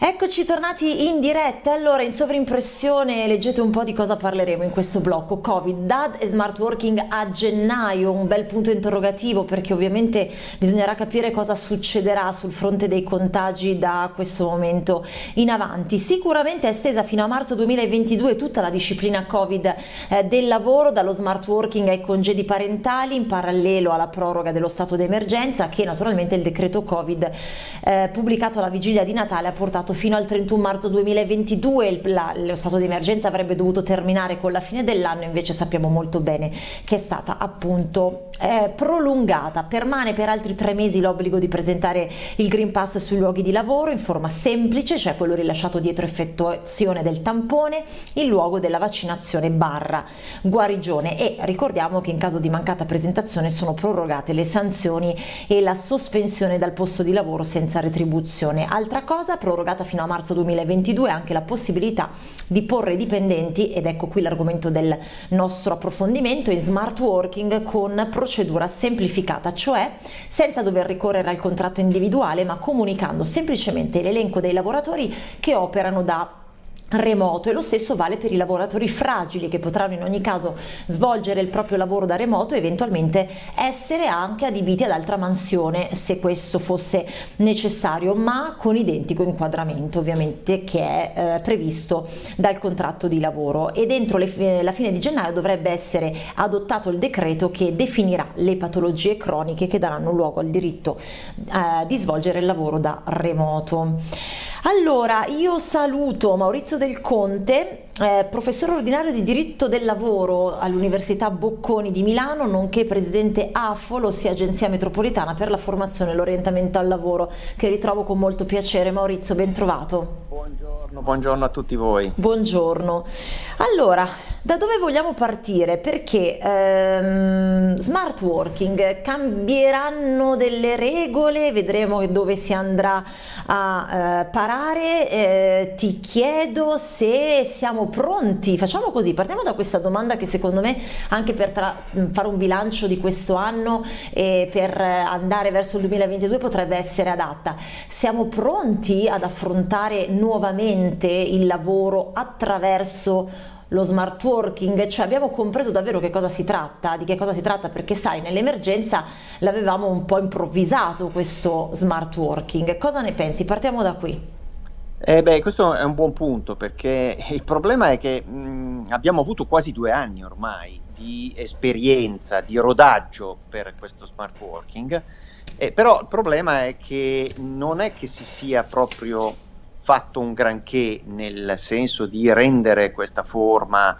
Eccoci tornati in diretta. Allora, in sovrimpressione leggete un po' di cosa parleremo in questo blocco. Covid, DAD e smart working a gennaio, un bel punto interrogativo, perché ovviamente bisognerà capire cosa succederà sul fronte dei contagi da questo momento in avanti. Sicuramente è estesa fino a marzo 2022 tutta la disciplina Covid del lavoro, dallo smart working ai congedi parentali, in parallelo alla proroga dello stato d'emergenza, che naturalmente il decreto Covid pubblicato alla vigilia di Natale ha portato fino al 31 marzo 2022. Lo stato di emergenza avrebbe dovuto terminare con la fine dell'anno, invece sappiamo molto bene che è stata appunto prolungata. Permane per altri 3 mesi l'obbligo di presentare il Green Pass sui luoghi di lavoro in forma semplice, cioè quello rilasciato dietro effettuazione del tampone, in luogo della vaccinazione barra guarigione, e ricordiamo che in caso di mancata presentazione sono prorogate le sanzioni e la sospensione dal posto di lavoro senza retribuzione. Altra cosa, prorogata fino a marzo 2022 anche la possibilità di porre i dipendenti, ed ecco qui l'argomento del nostro approfondimento, in smart working con procedura semplificata, cioè senza dover ricorrere al contratto individuale, ma comunicando semplicemente l'elenco dei lavoratori che operano da remoto. E lo stesso vale per i lavoratori fragili, che potranno in ogni caso svolgere il proprio lavoro da remoto e eventualmente essere anche adibiti ad altra mansione se questo fosse necessario, ma con identico inquadramento ovviamente che è previsto dal contratto di lavoro. E dentro la fine di gennaio dovrebbe essere adottato il decreto che definirà le patologie croniche che daranno luogo al diritto di svolgere il lavoro da remoto. Allora, io saluto Maurizio Del Conte, professore ordinario di diritto del lavoro all'Università Bocconi di Milano, nonché presidente AFOL, ossia Agenzia Metropolitana per la Formazione e l'Orientamento al Lavoro, che ritrovo con molto piacere. Maurizio, ben trovato. Buongiorno a tutti voi. Buongiorno. Allora, da dove vogliamo partire? Perché smart working, cambieranno delle regole, vedremo dove si andrà a parare. Ti chiedo se siamo pronti, facciamo così, partiamo da questa domanda che secondo me anche per fare un bilancio di questo anno e per andare verso il 2022 potrebbe essere adatta. Siamo pronti ad affrontare nuovamente il lavoro attraverso lo smart working? Cioè, abbiamo compreso davvero che cosa si tratta, di che cosa si tratta? Perché sai, nell'emergenza l'avevamo un po' improvvisato questo smart working. Cosa ne pensi? Partiamo da qui. Questo è un buon punto, perché il problema è che abbiamo avuto quasi 2 anni ormai di esperienza, di rodaggio per questo smart working, però il problema è che non è che si sia proprio fatto un granché nel senso di rendere questa forma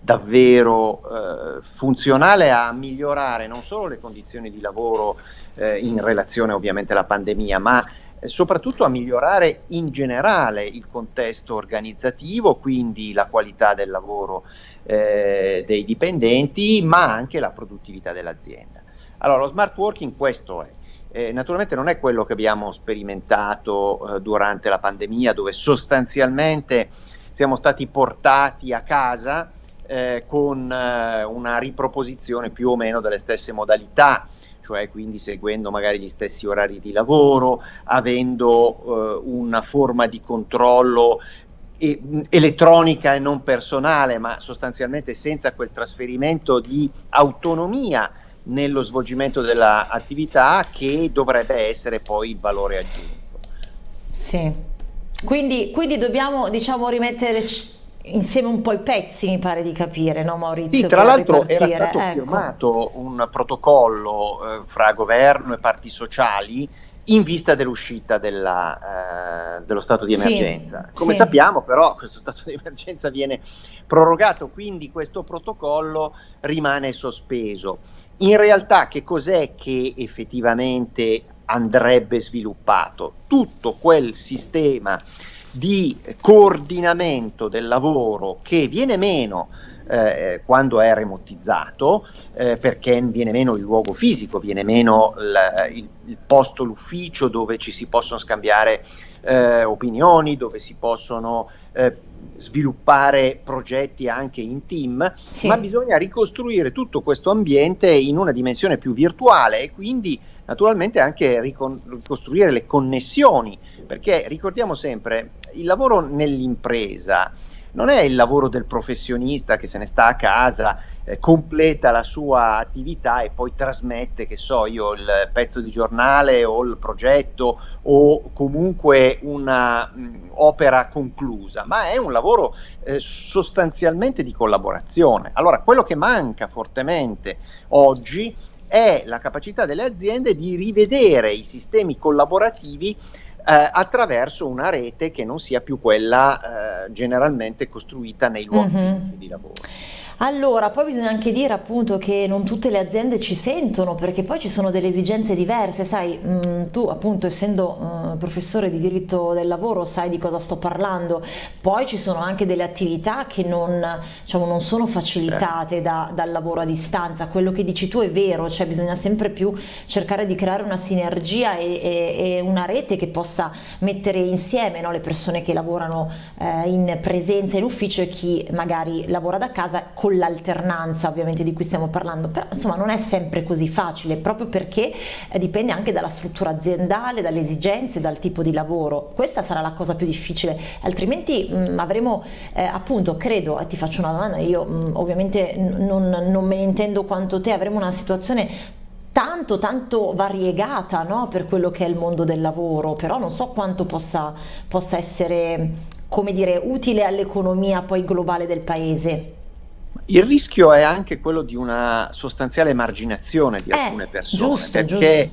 davvero funzionale a migliorare non solo le condizioni di lavoro in relazione ovviamente alla pandemia, ma soprattutto a migliorare in generale il contesto organizzativo, quindi la qualità del lavoro dei dipendenti, ma anche la produttività dell'azienda. Allora, lo smart working questo è. Naturalmente non è quello che abbiamo sperimentato durante la pandemia, dove sostanzialmente siamo stati portati a casa con una riproposizione più o meno delle stesse modalità, cioè quindi seguendo magari gli stessi orari di lavoro, avendo una forma di controllo elettronica e non personale, ma sostanzialmente senza quel trasferimento di autonomia nello svolgimento dell'attività che dovrebbe essere poi il valore aggiunto. Sì, quindi dobbiamo, diciamo, rimettere insieme un po' i pezzi, mi pare di capire, no Maurizio? Sì, tra l'altro era stato firmato un protocollo fra governo e parti sociali in vista dell'uscita dello stato di emergenza. Come sappiamo però questo stato di emergenza viene prorogato, quindi questo protocollo rimane sospeso. In realtà che cos'è che effettivamente andrebbe sviluppato? Tutto quel sistema di coordinamento del lavoro che viene meno quando è remotizzato, perché viene meno il luogo fisico, viene meno il posto, l'ufficio dove ci si possono scambiare opinioni, dove si possono sviluppare progetti anche in team, ma bisogna ricostruire tutto questo ambiente in una dimensione più virtuale e quindi naturalmente anche ricostruire le connessioni, perché ricordiamo sempre il lavoro nell'impresa non è il lavoro del professionista che se ne sta a casa, completa la sua attività e poi trasmette, che so io, il pezzo di giornale o il progetto o comunque una opera conclusa, ma è un lavoro sostanzialmente di collaborazione. Allora, quello che manca fortemente oggi è la capacità delle aziende di rivedere i sistemi collaborativi attraverso una rete che non sia più quella generalmente costruita nei luoghi di lavoro. Allora, poi bisogna anche dire appunto che non tutte le aziende ci sentono, perché poi ci sono delle esigenze diverse, sai, tu appunto essendo professore di diritto del lavoro sai di cosa sto parlando, poi ci sono anche delle attività che non, diciamo, non sono facilitate dal lavoro a distanza. Quello che dici tu è vero, cioè bisogna sempre più cercare di creare una sinergia e una rete che possa mettere insieme, no, le persone che lavorano in presenza in ufficio e chi magari lavora da casa, con l'alternanza ovviamente di cui stiamo parlando, però insomma non è sempre così facile, proprio perché dipende anche dalla struttura aziendale, dalle esigenze, dal tipo di lavoro. Questa sarà la cosa più difficile, altrimenti avremo appunto, credo, ti faccio una domanda, io ovviamente non me ne intendo quanto te, avremo una situazione tanto variegata, no, per quello che è il mondo del lavoro, però non so quanto possa essere, come dire, utile all'economia poi globale del paese. Il rischio è anche quello di una sostanziale emarginazione di alcune persone, giusto, perché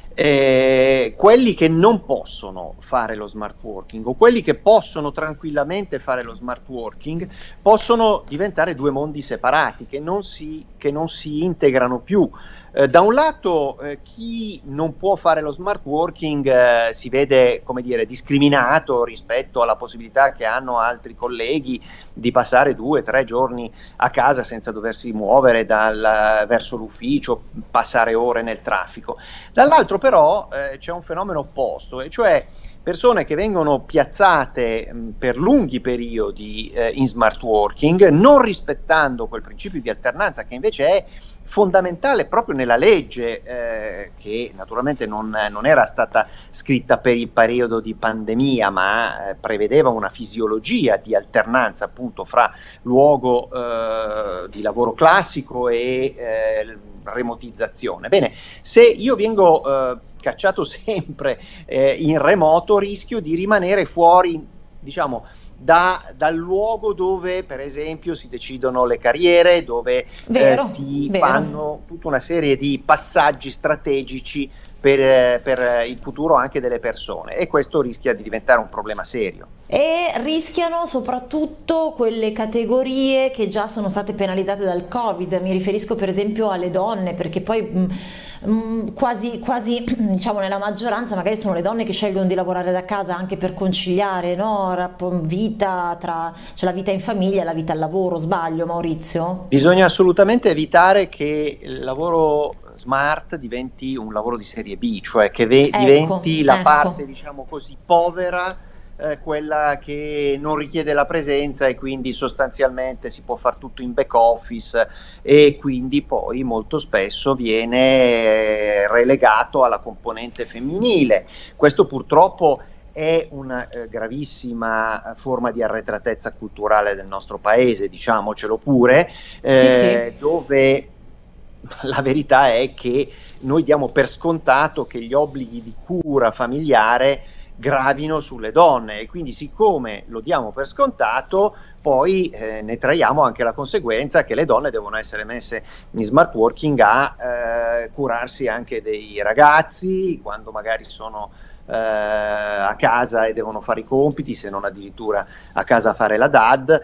quelli che non possono fare lo smart working o quelli che possono tranquillamente fare lo smart working possono diventare due mondi separati che non si integrano più. Da un lato chi non può fare lo smart working si vede, come dire, discriminato rispetto alla possibilità che hanno altri colleghi di passare 2-3 giorni a casa senza doversi muovere verso l'ufficio, passare ore nel traffico. Dall'altro però c'è un fenomeno opposto, e cioè persone che vengono piazzate per lunghi periodi in smart working, non rispettando quel principio di alternanza che invece è fondamentale proprio nella legge, che naturalmente non era stata scritta per il periodo di pandemia, ma prevedeva una fisiologia di alternanza appunto fra luogo di lavoro classico e remotizzazione. Bene, se io vengo cacciato sempre in remoto, rischio di rimanere fuori, diciamo, dal luogo dove per esempio si decidono le carriere, dove si fanno tutta una serie di passaggi strategici per il futuro anche delle persone, e questo rischia di diventare un problema serio. E rischiano soprattutto quelle categorie che già sono state penalizzate dal Covid, mi riferisco per esempio alle donne, perché poi quasi diciamo nella maggioranza magari sono le donne che scelgono di lavorare da casa anche per conciliare, no, vita c'è la vita in famiglia e la vita al lavoro. Sbaglio, Maurizio? Bisogna assolutamente evitare che il lavoro smart diventi un lavoro di serie B, cioè che diventi la parte, diciamo così, povera, quella che non richiede la presenza e quindi sostanzialmente si può fare tutto in back office, e quindi poi molto spesso viene relegato alla componente femminile. Questo purtroppo è una gravissima forma di arretratezza culturale del nostro paese, diciamocelo pure, sì. dove la verità è che noi diamo per scontato che gli obblighi di cura familiare gravino sulle donne, e quindi siccome lo diamo per scontato poi ne traiamo anche la conseguenza che le donne devono essere messe in smart working a curarsi anche dei ragazzi quando magari sono a casa e devono fare i compiti, se non addirittura a casa a fare la dad,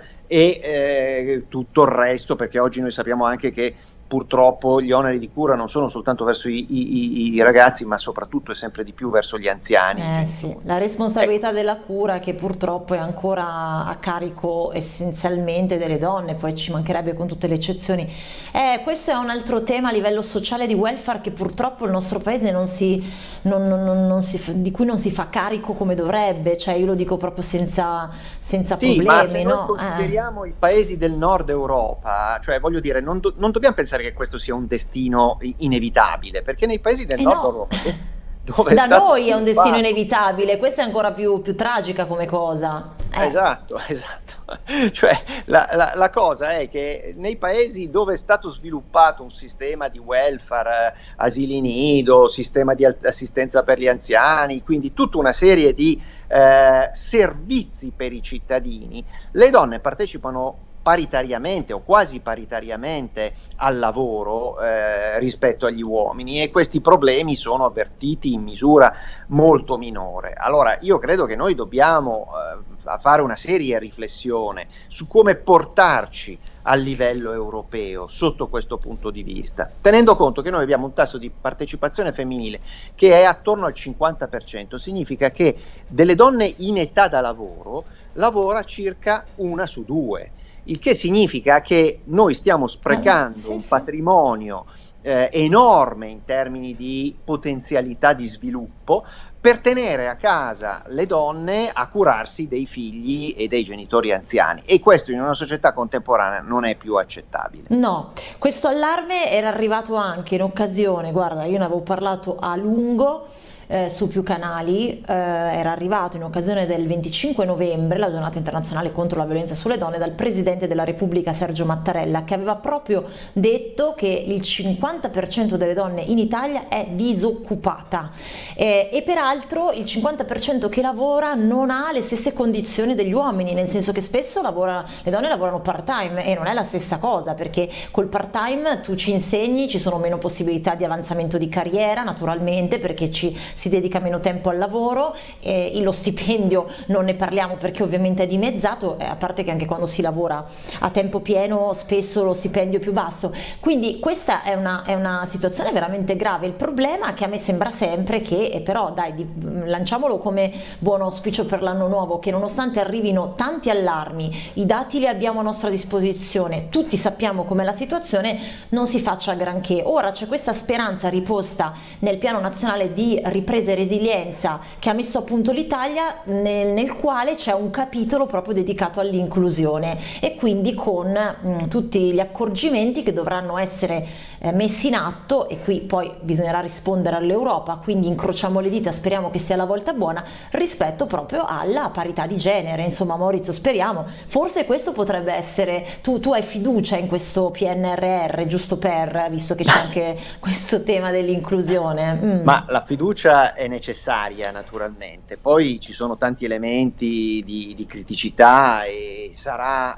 e tutto il resto, perché oggi noi sappiamo anche che purtroppo gli oneri di cura non sono soltanto verso i ragazzi, ma soprattutto e sempre di più verso gli anziani. Sì, la responsabilità della cura che purtroppo è ancora a carico essenzialmente delle donne, poi ci mancherebbe con tutte le eccezioni. Questo è un altro tema a livello sociale di welfare che purtroppo il nostro paese di cui non si fa carico come dovrebbe, cioè io lo dico proprio senza problemi. Ma se no? noi consideriamo i paesi del nord Europa, cioè voglio dire, non dobbiamo pensare che questo sia un destino inevitabile, perché nei paesi del nord Europa dove Da è stato noi è un destino sviluppato. inevitabile, questa è ancora più tragica come cosa. Esatto, esatto. Cioè, la cosa è che nei paesi dove è stato sviluppato un sistema di welfare, asili nido, sistema di assistenza per gli anziani, quindi tutta una serie di servizi per i cittadini, le donne partecipano paritariamente o quasi paritariamente al lavoro rispetto agli uomini, e questi problemi sono avvertiti in misura molto minore. Allora io credo che noi dobbiamo fare una seria riflessione su come portarci a livello europeo sotto questo punto di vista, tenendo conto che noi abbiamo un tasso di partecipazione femminile che è attorno al 50%, significa che delle donne in età da lavoro lavora circa una su due, il che significa che noi stiamo sprecando Sì, un sì. patrimonio enorme in termini di potenzialità di sviluppo per tenere a casa le donne a curarsi dei figli e dei genitori anziani, e questo in una società contemporanea non è più accettabile. No, questo allarme era arrivato anche in occasione, guarda, io ne avevo parlato a lungo su più canali, era arrivato in occasione del 25 novembre, la giornata internazionale contro la violenza sulle donne, dal Presidente della Repubblica Sergio Mattarella, che aveva proprio detto che il 50% delle donne in Italia è disoccupata e peraltro il 50% che lavora non ha le stesse condizioni degli uomini, nel senso che spesso le donne lavorano part-time e non è la stessa cosa, perché col part-time tu ci insegni, ci sono meno possibilità di avanzamento di carriera naturalmente, perché si dedica meno tempo al lavoro, lo stipendio non ne parliamo perché ovviamente è dimezzato, a parte che anche quando si lavora a tempo pieno spesso lo stipendio è più basso, quindi questa è una situazione veramente grave. Il problema che a me sembra sempre che, però dai, lanciamolo come buon auspicio per l'anno nuovo, che nonostante arrivino tanti allarmi, i dati li abbiamo a nostra disposizione, tutti sappiamo com'è la situazione, non si faccia granché. Ora c'è questa speranza riposta nel piano nazionale di ripresa e resilienza che ha messo a punto l'Italia, nel quale c'è un capitolo proprio dedicato all'inclusione, e quindi con tutti gli accorgimenti che dovranno essere messi in atto, e qui poi bisognerà rispondere all'Europa, quindi incrociamo le dita, speriamo che sia la volta buona, rispetto proprio alla parità di genere. Insomma, Maurizio, speriamo, forse questo potrebbe essere, tu hai fiducia in questo PNRR, giusto visto che c'è anche questo tema dell'inclusione? Ma la fiducia è necessaria naturalmente, poi ci sono tanti elementi di criticità, e sarà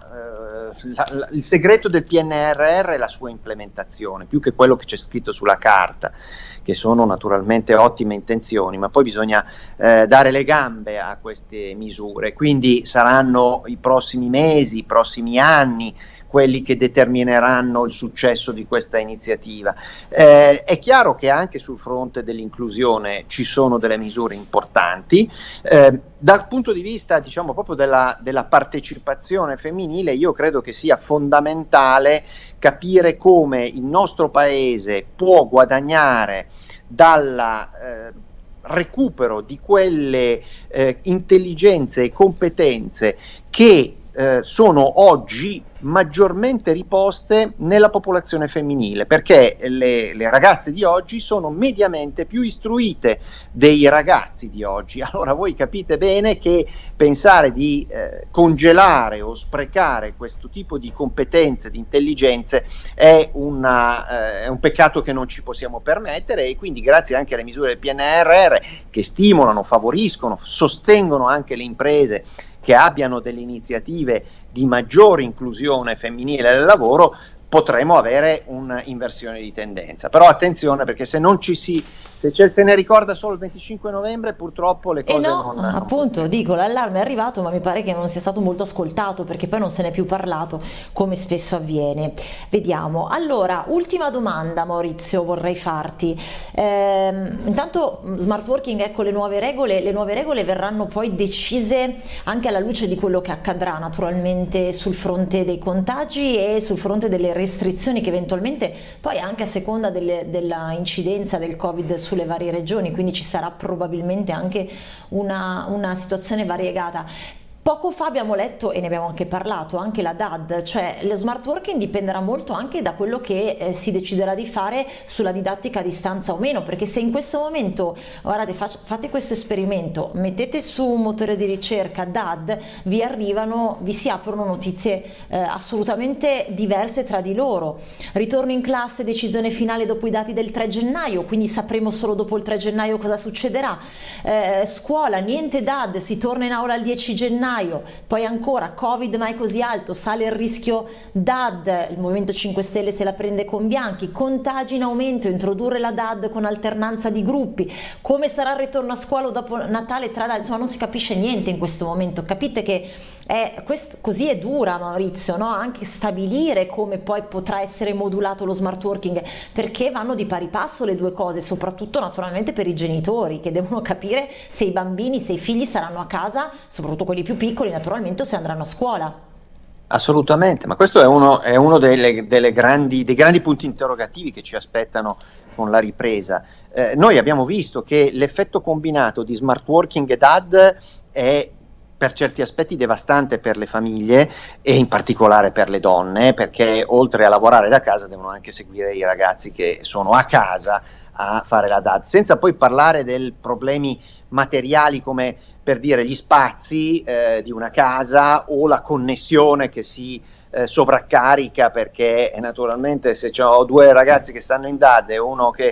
il segreto del PNRR è la sua implementazione, più che quello che c'è scritto sulla carta, che sono naturalmente ottime intenzioni, ma poi bisogna dare le gambe a queste misure, quindi saranno i prossimi mesi, i prossimi anni quelli che determineranno il successo di questa iniziativa. È chiaro che anche sul fronte dell'inclusione ci sono delle misure importanti. Dal punto di vista, diciamo, proprio della partecipazione femminile, io credo che sia fondamentale capire come il nostro paese può guadagnare dal recupero di quelle intelligenze e competenze che sono oggi maggiormente riposte nella popolazione femminile, perché le ragazze di oggi sono mediamente più istruite dei ragazzi di oggi. Allora voi capite bene che pensare di congelare o sprecare questo tipo di competenze, di intelligenze, è un peccato che non ci possiamo permettere, e quindi grazie anche alle misure del PNRR che stimolano, favoriscono, sostengono anche le imprese che abbiano delle iniziative di maggiore inclusione femminile nel lavoro, potremo avere un'inversione di tendenza. Però attenzione, perché se se ne ricorda solo il 25 novembre, purtroppo le cose no, appunto, dico, l'allarme è arrivato, ma mi pare che non sia stato molto ascoltato, perché poi non se n'è più parlato, come spesso avviene. Vediamo. Allora, ultima domanda, Maurizio, vorrei farti. Intanto, smart working, ecco le nuove regole verranno poi decise anche alla luce di quello che accadrà naturalmente sul fronte dei contagi e sul fronte delle restrizioni che eventualmente poi, anche a seconda della incidenza del Covid sulle varie regioni, quindi ci sarà probabilmente anche una situazione variegata. Poco fa abbiamo letto, e ne abbiamo anche parlato, anche la DAD, cioè lo smart working dipenderà molto anche da quello che si deciderà di fare sulla didattica a distanza o meno, perché se in questo momento, guardate, fate questo esperimento, mettete su un motore di ricerca DAD, vi si aprono notizie assolutamente diverse tra di loro. Ritorno in classe, decisione finale dopo i dati del 3 gennaio, quindi sapremo solo dopo il 3 gennaio cosa succederà. Scuola, niente DAD, si torna in aula il 10 gennaio. Poi ancora Covid mai così alto, sale il rischio DAD, il Movimento 5 Stelle se la prende con Bianchi, contagi in aumento, introdurre la DAD con alternanza di gruppi, come sarà il ritorno a scuola dopo Natale, insomma non si capisce niente in questo momento. Capite che così è dura, Maurizio, no? Anche stabilire come poi potrà essere modulato lo smart working, perché vanno di pari passo le due cose, soprattutto naturalmente per i genitori che devono capire se i bambini, se i figli saranno a casa, soprattutto quelli più piccoli naturalmente, se andranno a scuola. Assolutamente, ma questo è uno dei grandi punti interrogativi che ci aspettano con la ripresa. Noi abbiamo visto che l'effetto combinato di smart working e DAD è per certi aspetti devastante per le famiglie e in particolare per le donne, perché oltre a lavorare da casa devono anche seguire i ragazzi che sono a casa a fare la DAD, senza poi parlare dei problemi materiali come per dire gli spazi di una casa o la connessione che si sovraccarica, perché naturalmente se ho due ragazzi che stanno in DAD e uno che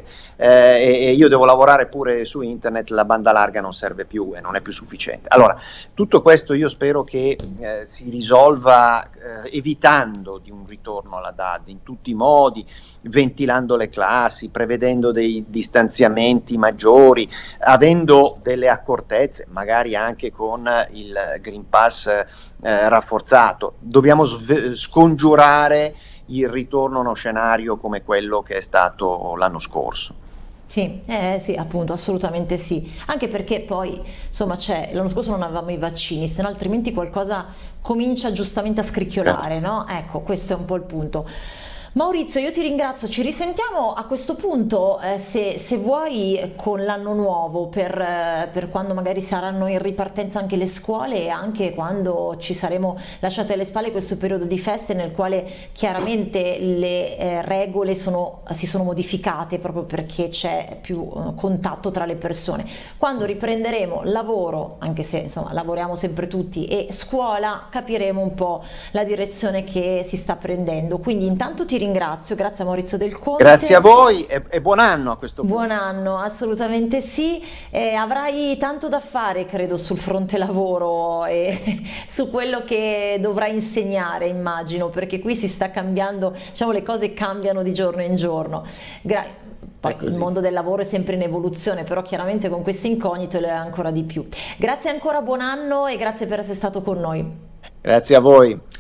e io devo lavorare pure su internet, la banda larga non serve più e non è più sufficiente. Allora, tutto questo io spero che si risolva evitando di un ritorno alla DAD in tutti i modi, ventilando le classi, prevedendo dei distanziamenti maggiori, avendo delle accortezze, magari anche con il Green Pass rafforzato. Dobbiamo scongiurare il ritorno a uno scenario come quello che è stato l'anno scorso. Sì, sì, appunto, assolutamente sì, anche perché poi, insomma, l'anno scorso non avevamo i vaccini, se no altrimenti qualcosa comincia giustamente a scricchiolare, no? Ecco, questo è un po' il punto. Maurizio, io ti ringrazio, ci risentiamo a questo punto, se vuoi, con l'anno nuovo, per quando magari saranno in ripartenza anche le scuole e anche quando ci saremo lasciati alle spalle questo periodo di feste nel quale chiaramente le regole si sono modificate proprio perché c'è più contatto tra le persone. Quando riprenderemo lavoro, anche se insomma lavoriamo sempre tutti, e scuola, capiremo un po' la direzione che si sta prendendo. Quindi intanto ti ringrazio, grazie a Maurizio Del Conte. Grazie a voi e buon anno a questo punto. Buon anno, assolutamente sì. Avrai tanto da fare, credo, sul fronte lavoro e su quello che dovrai insegnare, immagino, perché qui si sta cambiando, diciamo, le cose cambiano di giorno in giorno. Poi il mondo del lavoro è sempre in evoluzione, però chiaramente con queste incognite lo è ancora di più. Grazie ancora, buon anno e grazie per essere stato con noi. Grazie a voi.